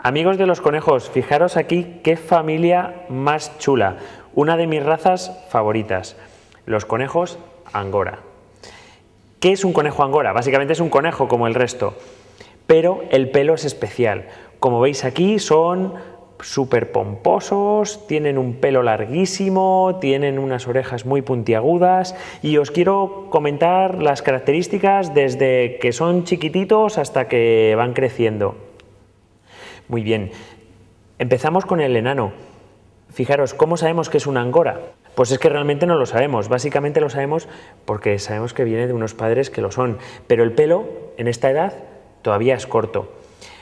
Amigos de los conejos, fijaros aquí qué familia más chula, una de mis razas favoritas, los conejos Angora. ¿Qué es un conejo Angora? Básicamente es un conejo como el resto, pero el pelo es especial. Como veis aquí son súper pomposos, tienen un pelo larguísimo, tienen unas orejas muy puntiagudas y os quiero comentar las características desde que son chiquititos hasta que van creciendo. Muy bien, empezamos con el enano. Fijaros, ¿cómo sabemos que es un angora? Pues es que realmente no lo sabemos, básicamente lo sabemos porque sabemos que viene de unos padres que lo son, pero el pelo en esta edad todavía es corto.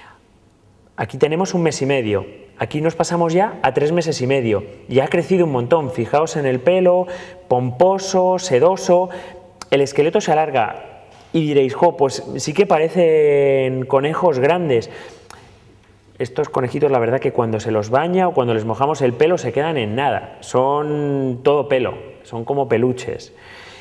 Aquí tenemos 1 mes y medio, aquí nos pasamos ya a 3 meses y medio, ya ha crecido un montón, fijaos en el pelo, pomposo, sedoso, el esqueleto se alarga y diréis, jo, pues sí que parecen conejos grandes. Estos conejitos, la verdad que cuando se los baña o cuando les mojamos el pelo se quedan en nada, son todo pelo, son como peluches.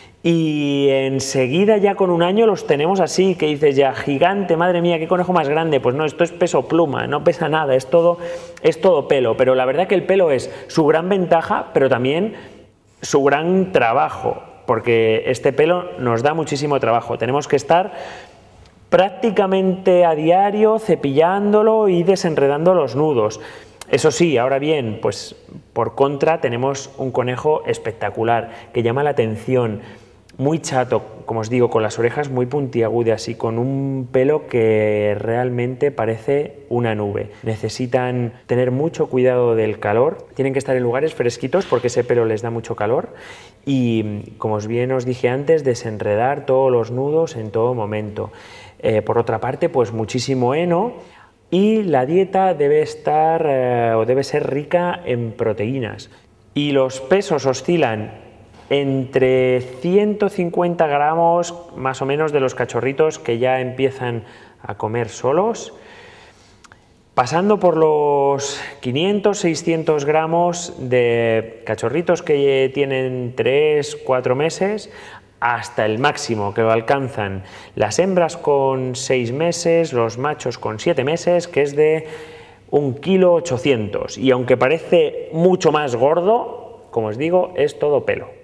Y enseguida ya con 1 año los tenemos así, que dices ya, gigante, madre mía, qué conejo más grande. Pues no, esto es peso pluma, no pesa nada, es todo pelo. Pero la verdad que el pelo es su gran ventaja, pero también su gran trabajo, porque este pelo nos da muchísimo trabajo. Tenemos que estar prácticamente a diario cepillándolo y desenredando los nudos. Eso sí, ahora bien, pues por contra tenemos un conejo espectacular que llama la atención, muy chato, como os digo, con las orejas muy puntiagudas y con un pelo que realmente parece una nube. Necesitan tener mucho cuidado del calor, tienen que estar en lugares fresquitos porque ese pelo les da mucho calor y, como bien os dije antes, desenredar todos los nudos en todo momento. Por otra parte, pues muchísimo heno y la dieta debe estar o debe ser rica en proteínas. Y los pesos oscilan entre 150 gramos más o menos de los cachorritos que ya empiezan a comer solos, pasando por los 500-600 gramos de cachorritos que tienen 3-4 meses, hasta el máximo que lo alcanzan las hembras con 6 meses, los machos con 7 meses, que es de 1,8 kg. Y aunque parece mucho más gordo, como os digo, es todo pelo.